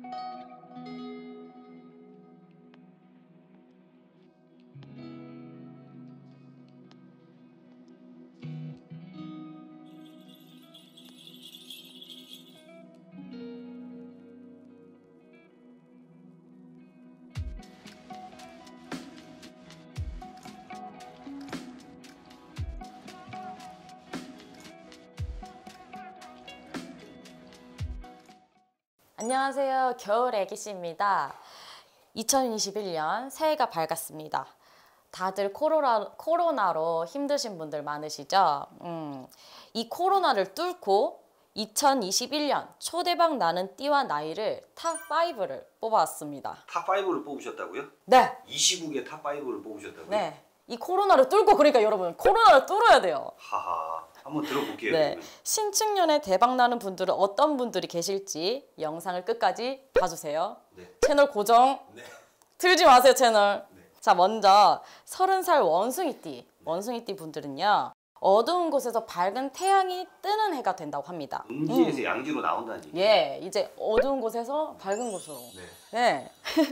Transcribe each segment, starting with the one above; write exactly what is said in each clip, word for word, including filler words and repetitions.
안녕하세요. 겨울 애기씨입니다. 이천이십일 년 새해가 밝았습니다. 다들 코로나, 코로나로 힘드신 분들 많으시죠? 음, 이 코로나를 뚫고 이천이십일 년 초대박 나는 띠와 나이를 탑 파이브를 뽑아왔습니다. 탑 파이브를 뽑으셨다고요? 네. 이 시국에 탑 파이브를 뽑으셨다고요? 네. 이 코로나를 뚫고, 그러니까 여러분 코로나를 뚫어야 돼요. 하하. 한번 들어볼게요. 네. 신축년에 대박나는 분들은 어떤 분들이 계실지 영상을 끝까지 봐주세요. 네. 채널 고정. 네. 틀지 마세요, 채널. 네. 자, 먼저 서른 살 원숭이띠. 원숭이띠 분들은요, 어두운 곳에서 밝은 태양이 뜨는 해가 된다고 합니다. 음지에서 음. 양지로 나온다는 얘기. 예, 이제 어두운 곳에서 밝은 곳으로. 네. 네.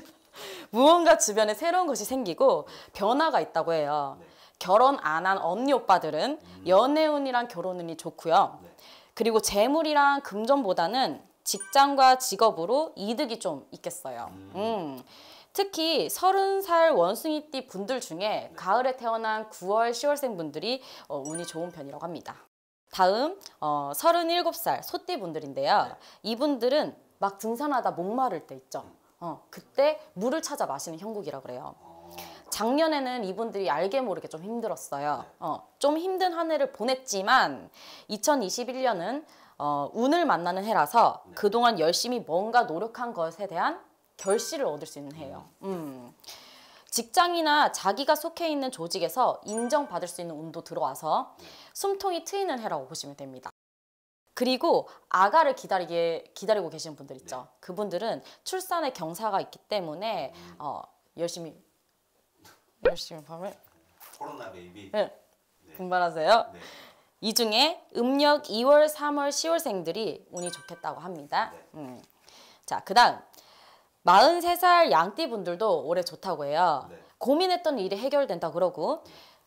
무언가 주변에 새로운 것이 생기고 변화가 있다고 해요. 네. 결혼 안 한 언니 오빠들은 음. 연애운이랑 결혼운이 좋고요. 네. 그리고 재물이랑 금전보다는 직장과 직업으로 이득이 좀 있겠어요. 음. 음. 특히 서른 살 원숭이띠 분들 중에 네. 가을에 태어난 구월, 시월생 분들이 어, 운이 좋은 편이라고 합니다. 다음 어, 서른일곱 살 소띠 분들인데요. 네. 이분들은 막 등산하다 목마를 때 있죠. 어, 그때 물을 찾아 마시는 형국이라고 그래요. 어. 작년에는 이분들이 알게 모르게 좀 힘들었어요. 네. 어, 좀 힘든 한 해를 보냈지만 이천이십일 년은 어, 운을 만나는 해라서 네. 그동안 열심히 뭔가 노력한 것에 대한 결실을 얻을 수 있는 해예요. 음. 직장이나 자기가 속해 있는 조직에서 인정받을 수 있는 운도 들어와서 네. 숨통이 트이는 해라고 보시면 됩니다. 그리고 아가를 기다리게, 기다리고 계시는 분들 있죠. 네. 그분들은 출산에 경사가 있기 때문에 음. 어, 열심히 열심히 밤을 코로나 베이비. 네, 네. 분발하세요. 네. 이 중에 음력 이월, 삼월, 시월생들이 운이 좋겠다고 합니다. 네. 음. 자, 그 다음 마흔세 살 양띠 분들도 올해 좋다고 해요. 네. 고민했던 일이 해결된다 그러고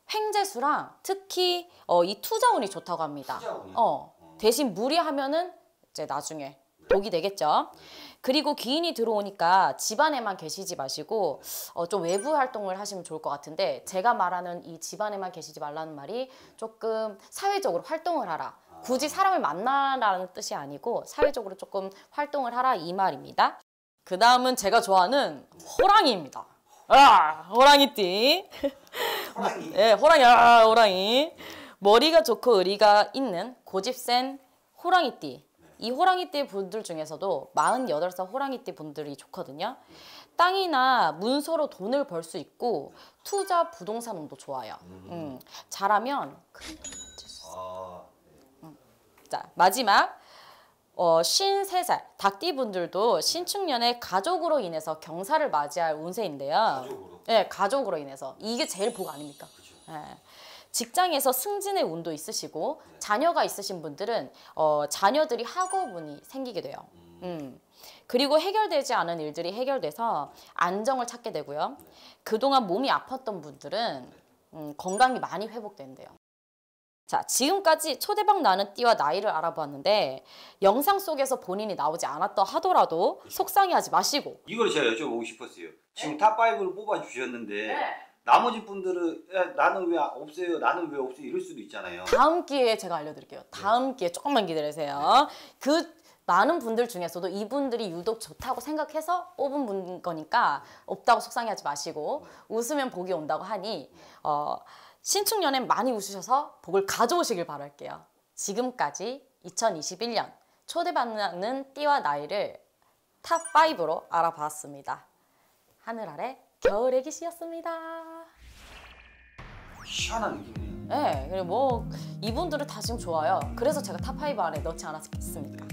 횡재수랑 특히 어, 이 투자운이 좋다고 합니다. 투자운이요? 어, 어. 대신 무리하면은 이제 나중에 독이 되겠죠. 그리고 귀인이 들어오니까 집안에만 계시지 마시고 어, 좀 외부 활동을 하시면 좋을 것 같은데, 제가 말하는 이 집안에만 계시지 말라는 말이 조금 사회적으로 활동을 하라. 굳이 사람을 만나라는 뜻이 아니고 사회적으로 조금 활동을 하라 이 말입니다. 그 다음은 제가 좋아하는 호랑이입니다. 아, 호랑이띠. 호랑이. 네, 호랑이. 아, 호랑이. 머리가 좋고 의리가 있는 고집센 호랑이띠. 이 호랑이띠 분들 중에서도 마흔여덟 살 호랑이띠 분들이 좋거든요. 땅이나 문서로 돈을 벌 수 있고 투자 부동산 운도 좋아요. 음, 잘하면 큰 돈 만질 수 있어요. 아, 네. 음. 자, 마지막 어, 쉰세 살 닭띠 분들도 신축년에 가족으로 인해서 경사를 맞이할 운세인데요. 가족으로? 네, 가족으로 인해서. 이게 제일 복 아닙니까? 그렇죠. 네. 직장에서 승진의 운도 있으시고 자녀가 있으신 분들은 어, 자녀들이 학업운이 생기게 돼요. 음. 그리고 해결되지 않은 일들이 해결돼서 안정을 찾게 되고요. 그동안 몸이 아팠던 분들은 음, 건강이 많이 회복된대요. 자, 지금까지 초대박 나는 띠와 나이를 알아보았는데 영상 속에서 본인이 나오지 않았다 하더라도 속상해하지 마시고. 이걸 제가 여쭤보고 싶었어요. 지금 탑 파이브를 뽑아주셨는데 네. 나머지 분들은 야, 나는 왜 없어요? 나는 왜 없어요? 이럴 수도 있잖아요. 다음 기회에 제가 알려드릴게요. 다음 기회에 조금만 기다리세요. 그 많은 분들 중에서도 이분들이 유독 좋다고 생각해서 뽑은 분 거니까 없다고 속상해하지 마시고 웃으면 복이 온다고 하니 어, 신축년엔 많이 웃으셔서 복을 가져오시길 바랄게요. 지금까지 이천이십일 년 초대받는 띠와 나이를 탑 파이브로 알아봤습니다. 하늘 아래 겨울 애기씨였습니다. 희한한 느낌이네요. 네, 그리고 뭐 이분들은 다 지금 좋아요. 그래서 제가 탑 파이브 안에 넣지 않았겠습니까?